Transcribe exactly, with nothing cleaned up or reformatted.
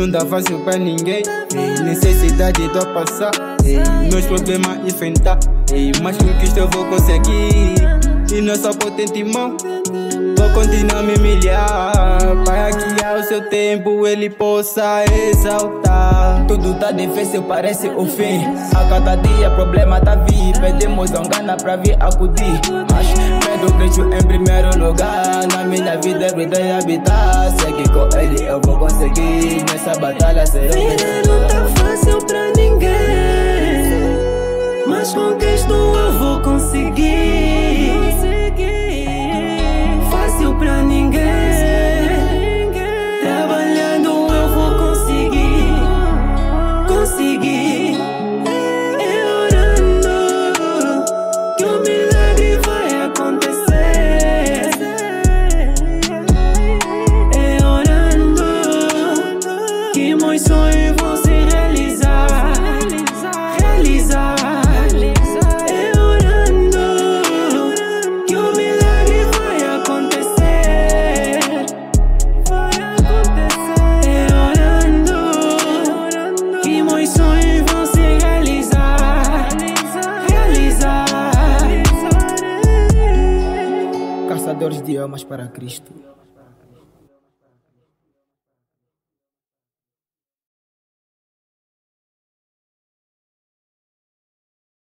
não dá fácil pra ninguém. Ei, necessidade de eu passar, ei, meus problemas enfrentar, ei, mas com que eu vou conseguir. E não sou potente, irmão, vou continuar me humilhar, para que ao seu tempo ele possa exaltar. Tudo tá difícil, parece o fim. A cada dia problema tá vir. Pedimos a gana pra vir acudir, mas Pedro Cristo em primeiro lugar. Na minha vida é vida e habitar. Segue com ele, eu vou conseguir. Nessa batalha será. Vida não tá fácil pra ninguém, mas com Cristo eu vou conseguir. Fácil pra ninguém, trabalhando eu vou conseguir. Conseguir. É orando que o milagre vai acontecer. É orando que meus sonhos vão se realizar. Realizar. É orando que o milagre vai acontecer. Vai acontecer. É orando que meus sonhos vão se realizar. Realizar. Caçadores de almas para Cristo.